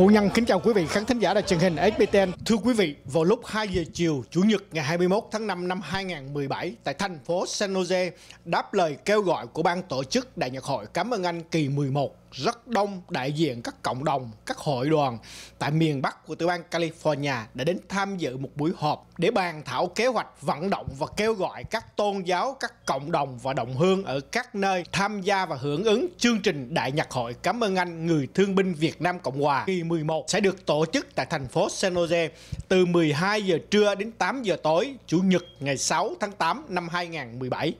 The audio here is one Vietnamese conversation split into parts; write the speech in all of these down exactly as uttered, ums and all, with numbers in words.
Vũ Nhân kính chào quý vị khán thính giả đài truyền hình ét bê tê en. Thưa quý vị, vào lúc hai giờ chiều Chủ nhật ngày hai mươi mốt tháng năm năm hai nghìn không trăm mười bảy tại thành phố San Jose, đáp lời kêu gọi của ban tổ chức Đại nhạc hội Cảm ơn anh kỳ mười một, rất đông đại diện các cộng đồng, các hội đoàn tại miền Bắc của tiểu bang California đã đến tham dự một buổi họp để bàn thảo kế hoạch vận động và kêu gọi các tôn giáo, các cộng đồng và đồng hương ở các nơi tham gia và hưởng ứng chương trình Đại nhạc hội Cảm ơn anh Người Thương binh Việt Nam Cộng Hòa kỳ mười một sẽ được tổ chức tại thành phố San Jose từ mười hai giờ trưa đến tám giờ tối Chủ nhật ngày sáu tháng tám năm hai nghìn không trăm mười bảy.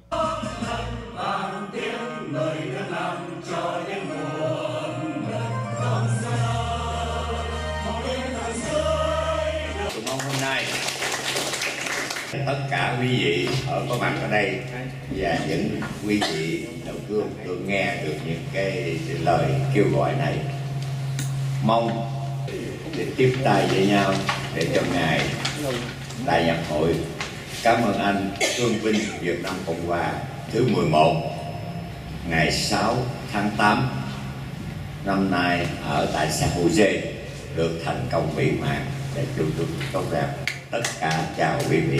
Mong hôm nay tất cả quý vị ở có mặt ở đây và những quý vị đầu cương tôi nghe được những cái lời kêu gọi này, mong để tiếp tay với nhau để cho ngày Đại nhạc hội Cảm ơn anh Thương binh Việt Nam Cộng Hòa thứ mười một ngày sáu tháng tám năm nay ở tại San Jose được thành công mỹ mãn để chúc chúc tốt đẹp. Tất cả chào quý vị.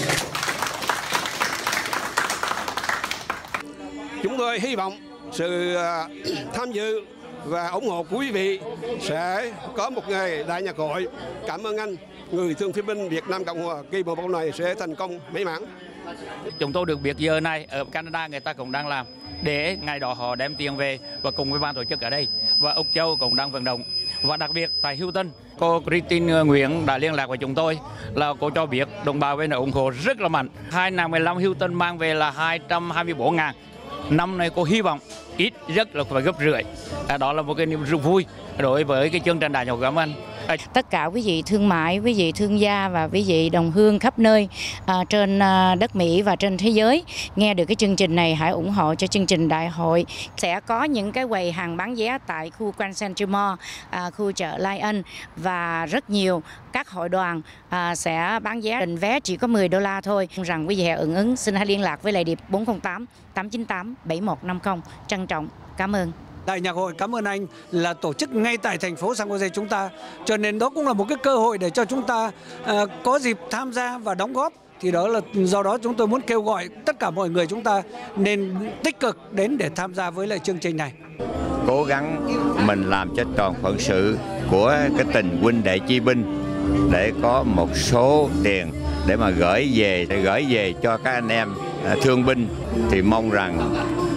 Chúng tôi hy vọng sự tham dự và ủng hộ của quý vị sẽ có một ngày Đại nhạc hội Cảm ơn anh Người Thương binh Việt Nam Cộng Hòa kỳ mười một này sẽ thành công mỹ mãn. Chúng tôi được biết giờ này ở Canada người ta cũng đang làm để ngày đó họ đem tiền về và cùng với ban tổ chức ở đây, và Úc Châu cũng đang vận động. Và đặc biệt tại Houston, cô Christine Nguyễn đã liên lạc với chúng tôi là cô cho biết đồng bào bên này ủng hộ rất là mạnh. hai nghìn không trăm mười lăm Houston mang về là hai trăm hai mươi tư ngàn. Năm nay cô hy vọng ít rất là phải gấp rưỡi. À, đó là một cái niềm rất vui đối với cái chương trình Đại nhạc hội Cảm ơn. Tất cả quý vị thương mại, quý vị thương gia và quý vị đồng hương khắp nơi à, trên à, đất Mỹ và trên thế giới nghe được cái chương trình này, hãy ủng hộ cho chương trình đại hội. Sẽ có những cái quầy hàng bán vé tại khu Grand Central Mall, à, khu chợ Lion và rất nhiều các hội đoàn à, sẽ bán vé. Định vé chỉ có mười đô la thôi. Rằng quý vị hãy ứng ứng, xin hãy liên lạc với lại điệp bốn không tám tám chín tám bảy một năm không. Trân trọng, cảm ơn. Đại nhạc hội Cảm ơn anh là tổ chức ngay tại thành phố San Jose chúng ta, cho nên đó cũng là một cái cơ hội để cho chúng ta uh, có dịp tham gia và đóng góp. Thì đó là do đó chúng tôi muốn kêu gọi tất cả mọi người chúng ta nên tích cực đến để tham gia với lại chương trình này. Cố gắng mình làm cho tròn phận sự của cái tình huynh đệ chi binh để có một số tiền để mà gửi về để gửi về cho các anh em thương binh. Thì mong rằng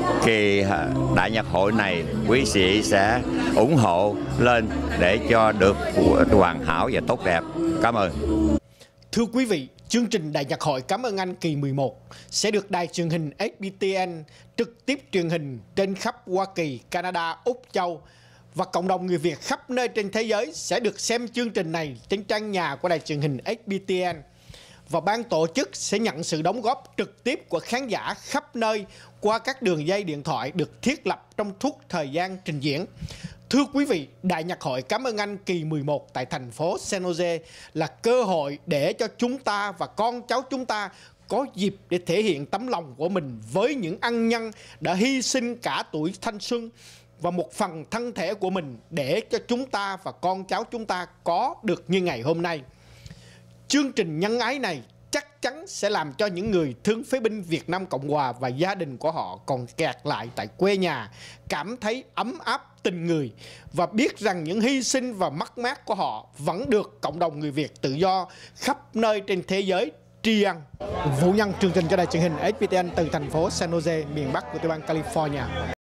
kỳ Đại nhạc hội này quý vị sẽ ủng hộ lên để cho được hoàn hảo và tốt đẹp. Cảm ơn. Thưa quý vị, chương trình Đại nhạc hội Cảm ơn anh kỳ mười một sẽ được đài truyền hình ét bê tê en trực tiếp truyền hình trên khắp Hoa Kỳ, Canada, Úc Châu, và cộng đồng người Việt khắp nơi trên thế giới sẽ được xem chương trình này trên trang nhà của đài truyền hình ét bê tê en. Và ban tổ chức sẽ nhận sự đóng góp trực tiếp của khán giả khắp nơi qua các đường dây điện thoại được thiết lập trong suốt thời gian trình diễn. Thưa quý vị, Đại nhạc hội Cảm ơn anh kỳ mười một tại thành phố San Jose là cơ hội để cho chúng ta và con cháu chúng ta có dịp để thể hiện tấm lòng của mình với những ân nhân đã hy sinh cả tuổi thanh xuân và một phần thân thể của mình để cho chúng ta và con cháu chúng ta có được như ngày hôm nay. Chương trình nhân ái này chắc chắn sẽ làm cho những người thương phế binh Việt Nam Cộng Hòa và gia đình của họ còn kẹt lại tại quê nhà cảm thấy ấm áp tình người và biết rằng những hy sinh và mất mát của họ vẫn được cộng đồng người Việt tự do khắp nơi trên thế giới tri ân. Vũ Nhân, chương trình cho đài truyền hình ét bê tê en từ thành phố San Jose, miền Bắc của tiểu bang California.